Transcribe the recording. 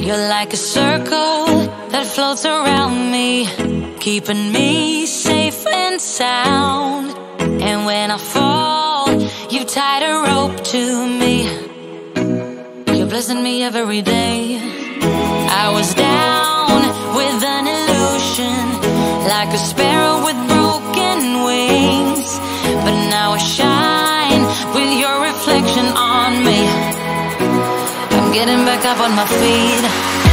You're like a circle that floats around me, keeping me safe and sound. And when I fall, you tied a rope to me. You're blessing me every day. I was down with an illusion, like a sparrow with broken wings, but now I shine with your reflection on me. I'm getting back up on my feet.